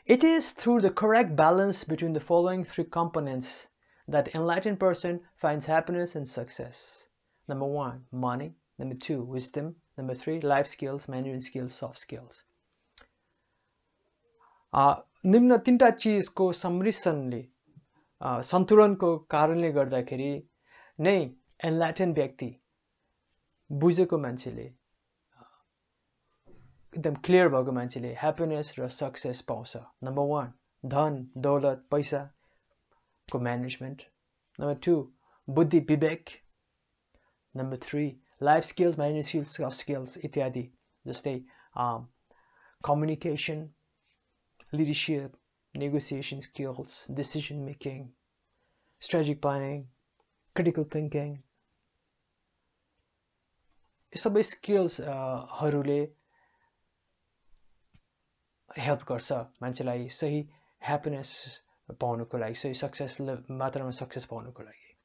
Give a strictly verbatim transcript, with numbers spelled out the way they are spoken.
It is through the correct balance between the following three components that enlightened person finds happiness and success. Number one, money. Number two, wisdom. Number three, life skills, management skills, soft skills. निम्न तीनटा चिजको सम्मिश्रणले सन्तुलनको कारणले गर्दाखेरि नै एनलाइटेन व्यक्ति बुझेको मान्छेले एकदम क्लियर भएको मान्छेले ह्याप्पिनेस र सक्सेस पाउँछ. नम्बर वान, धन दौलत पैसाको म्यानेजमेन्ट. नम्बर टू, बुद्धि विवेक. Number three, life skills, management skills, soft skills इत्यादि, जस्तै communication, leadership, negotiation skills, decision making, strategic planning, critical thinking. यो सबै स्किल्स हरूले हेल्प गर्छ मान्छेलाई सही ह्याप्पिनेस पाउनको लागि, सही सक्सेस मात्रामा सक्सेस पाउनको लागि.